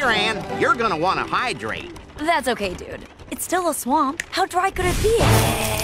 Here, Ann, you're gonna want to hydrate. That's okay, dude. It's still a swamp. How dry could it be?